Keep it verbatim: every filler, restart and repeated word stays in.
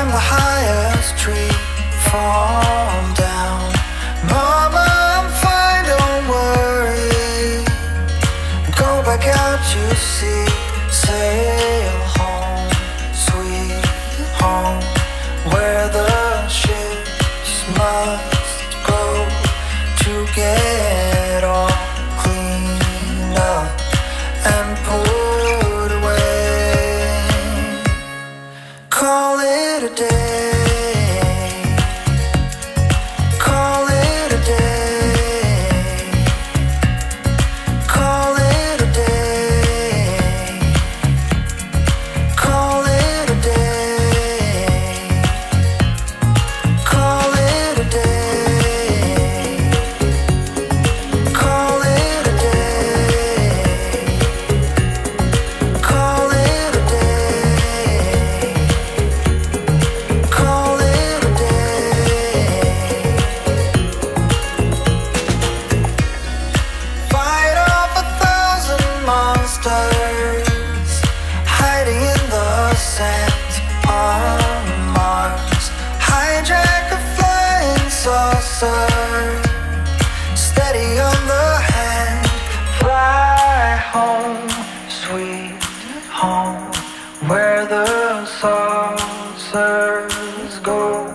the highest tree, fall down. Mama, I'm fine, don't worry. Go back out, you see, sail home, sweet home, where the ships must go to get all cleaned up and put away. Call it a day, call it a day, call it a day, call it a day, call it a day, call it a day, call it a day, call it a day. Fight off a thousand monsters hiding in the sands on Mars. Hijack a flying saucer, steady on the hand. Fly home, sweet home, where the saucers go.